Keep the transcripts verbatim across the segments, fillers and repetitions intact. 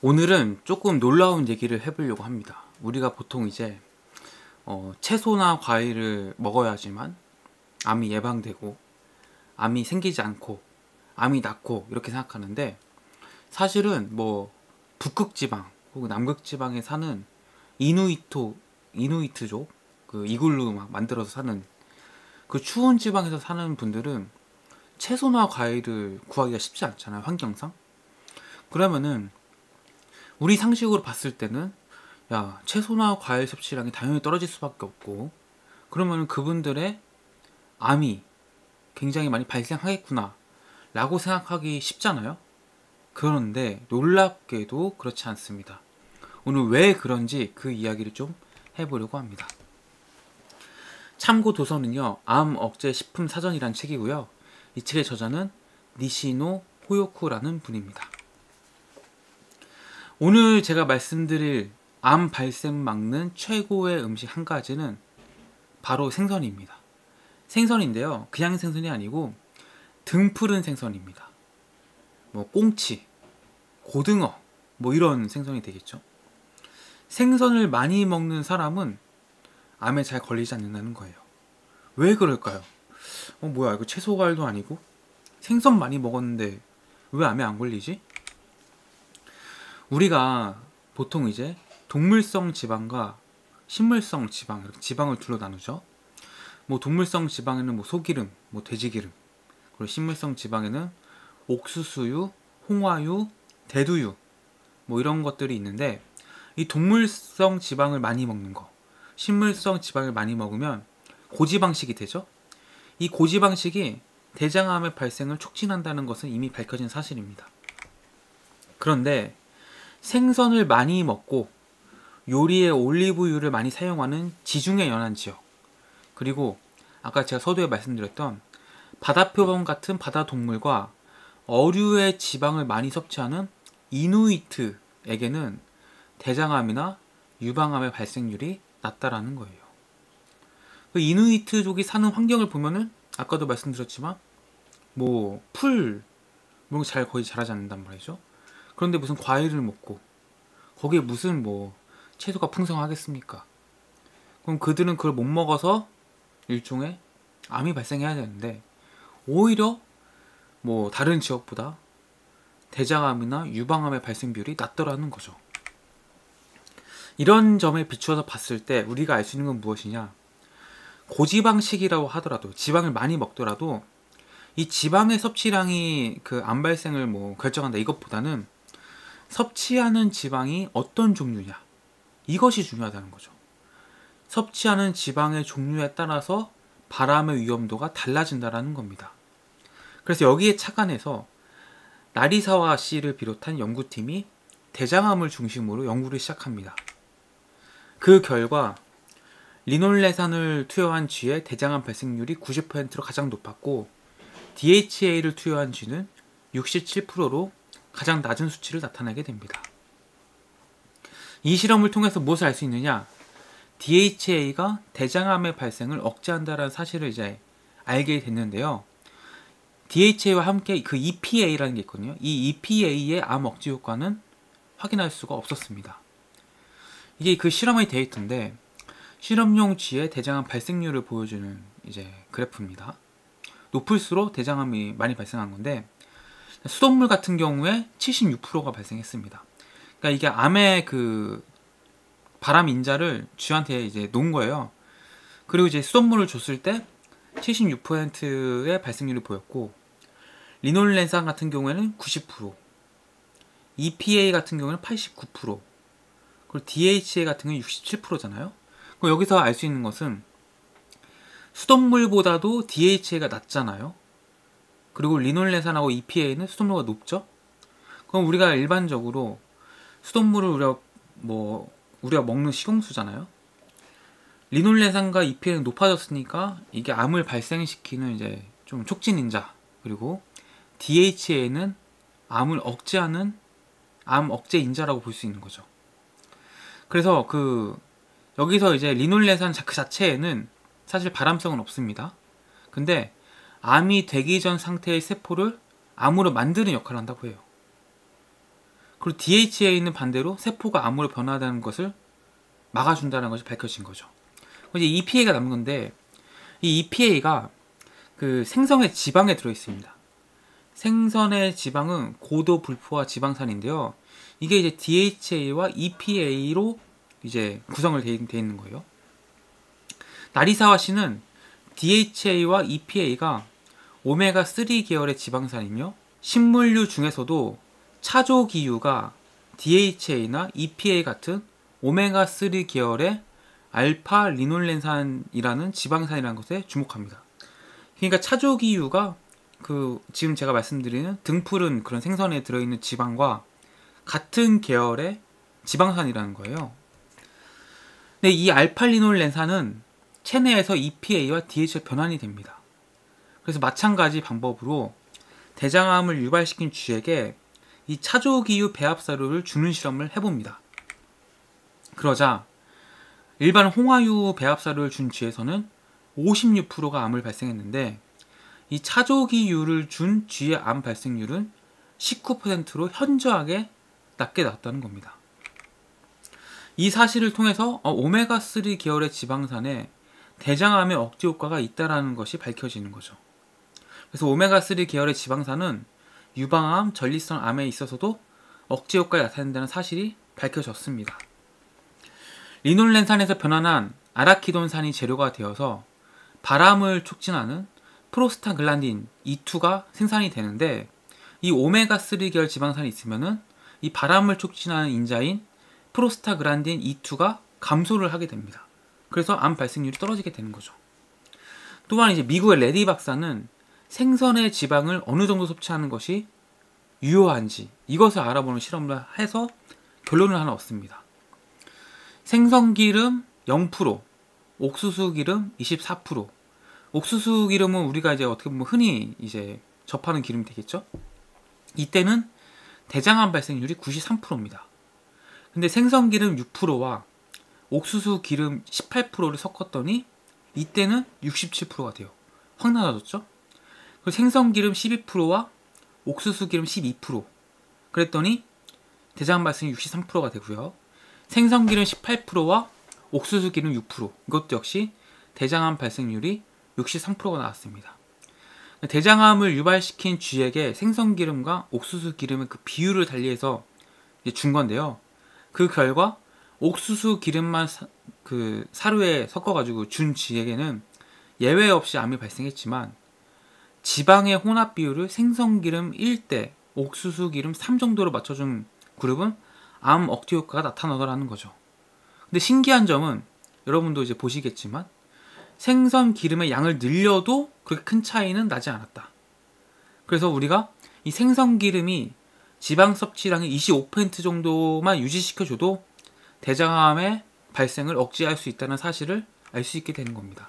오늘은 조금 놀라운 얘기를 해보려고 합니다. 우리가 보통 이제 어, 채소나 과일을 먹어야지만 암이 예방되고 암이 생기지 않고 암이 낫고 이렇게 생각하는데, 사실은 뭐 북극지방 혹은 남극지방에 사는 이누이토 이누이트족, 그 이글루 막 만들어서 사는 그 추운 지방에서 사는 분들은 채소나 과일을 구하기가 쉽지 않잖아요, 환경상. 그러면은 우리 상식으로 봤을 때는 야, 채소나 과일 섭취량이 당연히 떨어질 수밖에 없고, 그러면 그분들의 암이 굉장히 많이 발생하겠구나 라고 생각하기 쉽잖아요. 그런데 놀랍게도 그렇지 않습니다. 오늘 왜 그런지 그 이야기를 좀 해보려고 합니다. 참고 도서는요, 암 억제 식품 사전이란 책이고요, 이 책의 저자는 니시노 호요코라는 분입니다. 오늘 제가 말씀드릴 암 발생 막는 최고의 음식 한 가지는 바로 생선입니다. 생선인데요, 그냥 생선이 아니고 등푸른 생선입니다. 뭐 꽁치, 고등어, 뭐 이런 생선이 되겠죠. 생선을 많이 먹는 사람은 암에 잘 걸리지 않는다는 거예요. 왜 그럴까요? 어 뭐야, 이거 채소 과일도 아니고 생선 많이 먹었는데 왜 암에 안 걸리지? 우리가 보통 이제 동물성 지방과 식물성 지방, 이렇게 지방을 둘로 나누죠. 뭐 동물성 지방에는 뭐 소기름, 뭐 돼지기름, 그리고 식물성 지방에는 옥수수유, 홍화유, 대두유, 뭐 이런 것들이 있는데, 이 동물성 지방을 많이 먹는 거, 식물성 지방을 많이 먹으면 고지방식이 되죠. 이 고지방식이 대장암의 발생을 촉진한다는 것은 이미 밝혀진 사실입니다. 그런데 생선을 많이 먹고 요리에 올리브유를 많이 사용하는 지중해 연안 지역, 그리고 아까 제가 서두에 말씀드렸던 바다표범 같은 바다 동물과 어류의 지방을 많이 섭취하는 이누이트에게는 대장암이나 유방암의 발생률이 낮다라는 거예요. 그 이누이트족이 사는 환경을 보면은 아까도 말씀드렸지만 뭐 풀 이런 거 잘 거의 자라지 않는단 말이죠. 그런데 무슨 과일을 먹고 거기에 무슨 뭐 채소가 풍성하겠습니까? 그럼 그들은 그걸 못 먹어서 일종의 암이 발생해야 되는데, 오히려 뭐 다른 지역보다 대장암이나 유방암의 발생 비율이 낮더라는 거죠. 이런 점에 비추어서 봤을 때 우리가 알 수 있는 건 무엇이냐? 고지방식이라고 하더라도, 지방을 많이 먹더라도 이 지방의 섭취량이 그 암 발생을 뭐 결정한다 이것보다는 섭취하는 지방이 어떤 종류냐, 이것이 중요하다는 거죠. 섭취하는 지방의 종류에 따라서 발암의 위험도가 달라진다는 겁니다. 그래서 여기에 착안해서 나리사와 씨를 비롯한 연구팀이 대장암을 중심으로 연구를 시작합니다. 그 결과 리놀레산을 투여한 쥐의 대장암 발생률이 구십 퍼센트로 가장 높았고, 디에이치에이를 투여한 쥐는 육십칠 퍼센트로 가장 낮은 수치를 나타내게 됩니다. 이 실험을 통해서 무엇을 알 수 있느냐? 디에이치에이가 대장암의 발생을 억제한다는 사실을 이제 알게 됐는데요. 디에이치에이와 함께 그 이피에이라는 게 있거든요. 이 이피에이의 암 억제 효과는 확인할 수가 없었습니다. 이게 그 실험의 데이터인데, 실험용 쥐의 대장암 발생률을 보여주는 이제 그래프입니다. 높을수록 대장암이 많이 발생한 건데, 수돗물 같은 경우에 칠십육 퍼센트가 발생했습니다. 그러니까 이게 암의 그 발암 인자를 쥐한테 이제 놓은 거예요. 그리고 이제 수돗물을 줬을 때 칠십육 퍼센트의 발생률을 보였고, 리놀렌산 같은 경우에는 구십 퍼센트, 이피에이 같은 경우에는 팔십구 퍼센트, 그리고 디에이치에이 같은 경우는 육십칠 퍼센트잖아요. 그럼 여기서 알 수 있는 것은 수돗물보다도 디에이치에이가 낮잖아요. 그리고 리놀렌산하고 이피에이는 수돗물보다 높죠. 그럼 우리가 일반적으로 수돗물을 우리가 뭐 우리가 먹는 식용수잖아요. 리놀렌산과 이피에이는 높아졌으니까 이게 암을 발생시키는 이제 좀 촉진인자, 그리고 디에이치에이는 암을 억제하는 암 억제 인자라고 볼 수 있는 거죠. 그래서 그 여기서 이제 리놀렌산 그 자체에는 사실 발암성은 없습니다. 근데 암이 되기 전 상태의 세포를 암으로 만드는 역할을 한다고 해요. 그리고 디에이치에이는 반대로 세포가 암으로 변화하는 것을 막아준다는 것이 밝혀진 거죠. 이제 이피에이가 남은 건데, 이 이피에이가 그 생선의 지방에 들어있습니다. 생선의 지방은 고도 불포화 지방산인데요. 이게 이제 디에이치에이와 이피에이로 이제 구성을 돼 있는 거예요. 나리사와씨는 디에이치에이와 이피에이가 오메가삼 계열의 지방산이며, 식물류 중에서도 차조기유가 디에이치에이나 이피에이 같은 오메가삼 계열의 알파 리놀렌산이라는 지방산이라는 것에 주목합니다. 그러니까 차조기유가 그 지금 제가 말씀드리는 등푸른 그런 생선에 들어있는 지방과 같은 계열의 지방산이라는 거예요. 근데 이 알파 리놀렌산은 체내에서 이피에이와 디에이치에이로 변환이 됩니다. 그래서 마찬가지 방법으로 대장암을 유발시킨 쥐에게 이 차조기유 배합사료를 주는 실험을 해봅니다. 그러자 일반 홍화유 배합사료를 준 쥐에서는 오십육 퍼센트가 암을 발생했는데, 이 차조기유를 준 쥐의 암 발생률은 십구 퍼센트로 현저하게 낮게 나왔다는 겁니다. 이 사실을 통해서 오메가삼 계열의 지방산에 대장암의 억제 효과가 있다는 것이 밝혀지는 거죠. 그래서 오메가삼 계열의 지방산은 유방암, 전립선 암에 있어서도 억제 효과가 나타낸다는 사실이 밝혀졌습니다. 리놀렌산에서 변환한 아라키돈산이 재료가 되어서 발암을 촉진하는 프로스타글란딘 이투가 생산이 되는데, 이 오메가삼 계열 지방산이 있으면은 이 발암을 촉진하는 인자인 프로스타글란딘 이투가 감소를 하게 됩니다. 그래서 암 발생률이 떨어지게 되는 거죠. 또한 이제 미국의 레디 박사는 생선의 지방을 어느 정도 섭취하는 것이 유효한지 이것을 알아보는 실험을 해서 결론을 하나 얻습니다. 생선기름 영 퍼센트, 옥수수기름 이십사 퍼센트. 옥수수기름은 우리가 이제 어떻게 보면 흔히 이제 접하는 기름이 되겠죠. 이때는 대장암 발생률이 구십삼 퍼센트입니다. 근데 생선기름 육 퍼센트와 옥수수기름 십팔 퍼센트를 섞었더니 이때는 육십칠 퍼센트가 돼요. 확 낮아졌죠. 그리고 생선기름 십이 퍼센트와 옥수수기름 십이 퍼센트 그랬더니 대장암 발생률 육십삼 퍼센트가 되고요. 생선기름 십팔 퍼센트와 옥수수기름 육 퍼센트 이것도 역시 대장암 발생률이 육십삼 퍼센트가 나왔습니다. 대장암을 유발시킨 쥐에게 생선기름과 옥수수기름의 그 비율을 달리해서 준 건데요. 그 결과 옥수수기름만 사, 그 사료에 섞어가지고 준 쥐에게는 예외 없이 암이 발생했지만, 지방의 혼합 비율을 생선기름 일 대 옥수수기름 삼 정도로 맞춰준 그룹은 암 억제 효과가 나타나더라는 거죠. 근데 신기한 점은 여러분도 이제 보시겠지만 생선 기름의 양을 늘려도 그렇게 큰 차이는 나지 않았다. 그래서 우리가 이 생선 기름이 지방 섭취량의 이십오 퍼센트 정도만 유지시켜줘도 대장암의 발생을 억제할 수 있다는 사실을 알 수 있게 되는 겁니다.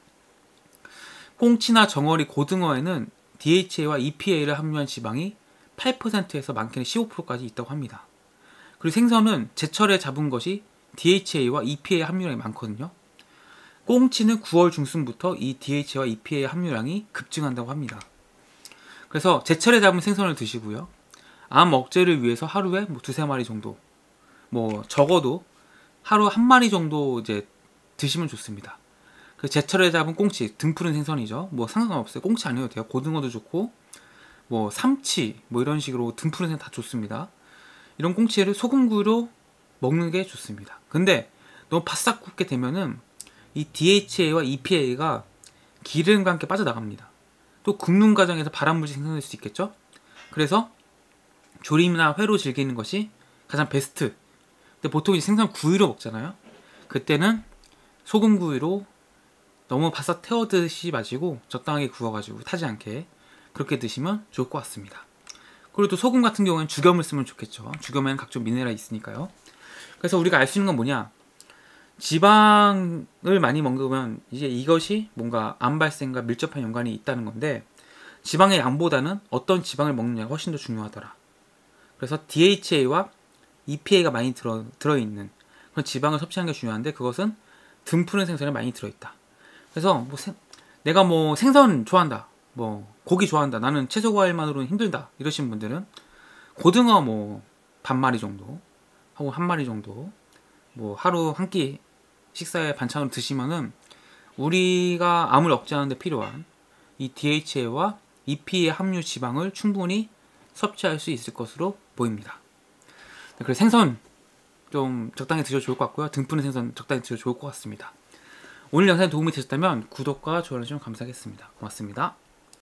꽁치나 정어리, 고등어에는 디에이치에이와 이피에이를 함유한 지방이 팔 퍼센트에서 많게는 십오 퍼센트까지 있다고 합니다. 그리고 생선은 제철에 잡은 것이 디에이치에이와 이피에이 함유량이 많거든요. 꽁치는 구월 중순부터 이 디에이치에이와 이피에이 함유량이 급증한다고 합니다. 그래서 제철에 잡은 생선을 드시고요. 암 억제를 위해서 하루에 뭐 두세 마리 정도, 뭐 적어도 하루 한 마리 정도 이제 드시면 좋습니다. 그 제철에 잡은 꽁치, 등푸른 생선이죠. 뭐 상관없어요. 꽁치 아니어도 돼요. 고등어도 좋고, 뭐 삼치, 뭐 이런 식으로 등푸른 생선 다 좋습니다. 이런 꽁치를 소금구이로 먹는 게 좋습니다. 근데 너무 바싹 굽게 되면은 이 디에이치에이와 이피에이가 기름과 함께 빠져나갑니다. 또 굽는 과정에서 발암물질이 생성될 수 있겠죠. 그래서 조림이나 회로 즐기는 것이 가장 베스트. 근데 보통 이제 생선 구이로 먹잖아요. 그때는 소금구이로 너무 바싹 태워 드시지 마시고 적당하게 구워가지고 타지 않게 그렇게 드시면 좋을 것 같습니다. 그리고 또 소금 같은 경우에는 죽염을 쓰면 좋겠죠. 죽염에는 각종 미네랄이 있으니까요. 그래서 우리가 알 수 있는 건 뭐냐, 지방을 많이 먹으면 이제 이것이 뭔가 암 발생과 밀접한 연관이 있다는 건데, 지방의 양보다는 어떤 지방을 먹느냐가 훨씬 더 중요하더라. 그래서 디에이치에이와 이피에이가 많이 들어, 들어있는 그런 지방을 섭취하는 게 중요한데, 그것은 등푸른 생선에 많이 들어있다. 그래서 뭐 생, 내가 뭐 생선 좋아한다, 뭐 고기 좋아한다, 나는 채소 과일만으로는 힘들다 이러신 분들은 고등어 뭐 반 마리 정도 하고 한 마리 정도 뭐 하루 한 끼 식사에 반찬으로 드시면은 우리가 암을 억제하는 데 필요한 이 디에이치에이와 이피의 함유 지방을 충분히 섭취할 수 있을 것으로 보입니다. 그래서 생선 좀 적당히 드셔도 좋을 것 같고요. 등푸른 생선 적당히 드셔도 좋을 것 같습니다. 오늘 영상이 도움이 되셨다면 구독과 좋아요 좀 감사하겠습니다. 고맙습니다.